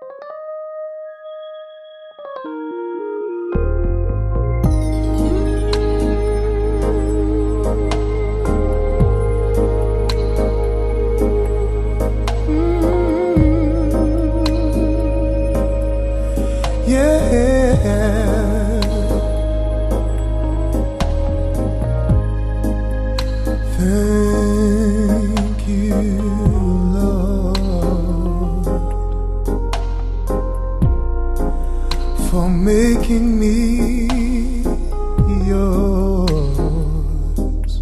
Thank you, Lord, for making me yours.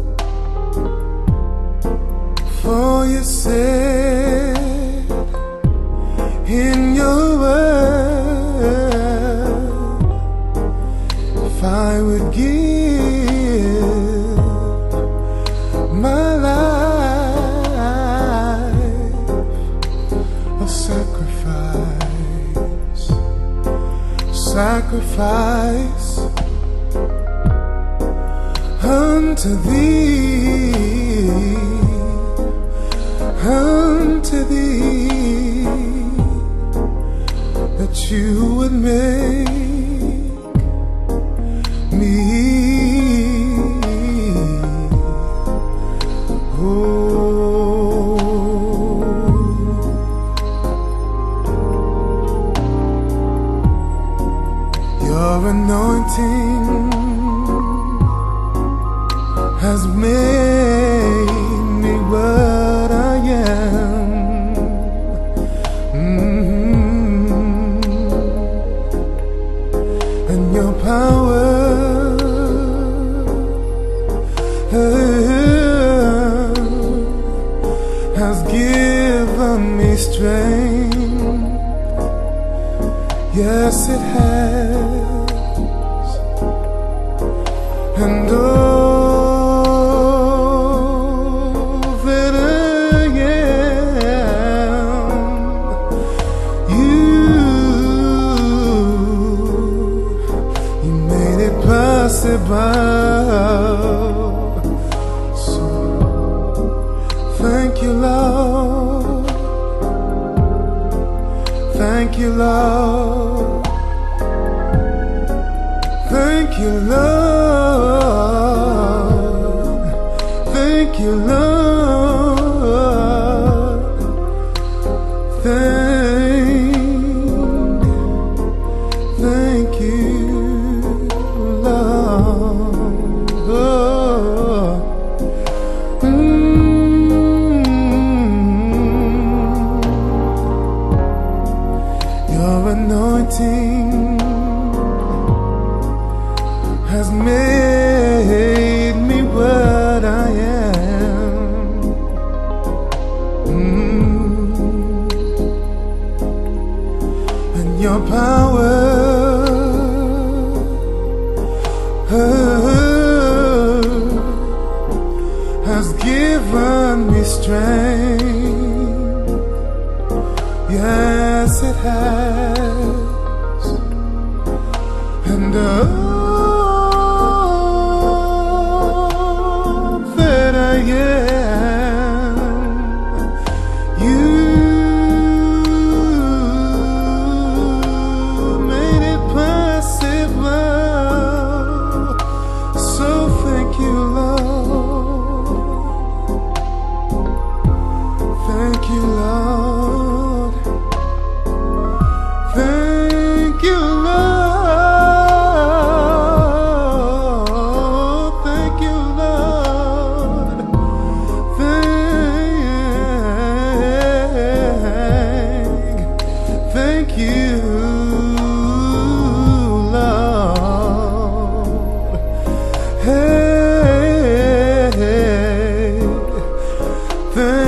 For you said in your word, if I would give my life a sacrifice unto thee, that you would make me Your anointing has made me what I am. And your power has given me strength. Yes, it has. And all that I am, you made it possible. So thank you, Lord. Thank you, Lord. Thank you, Lord. Thank you, Lord. Thank you, Lord. Your anointing has made me what I am. And your power has given me strength. Yes, it has. And that I am, you made it possible. So thank you, Lord. Thank you, Lord. Thank you, Lord. Thank you, Lord. Thank you, Lord. Hey,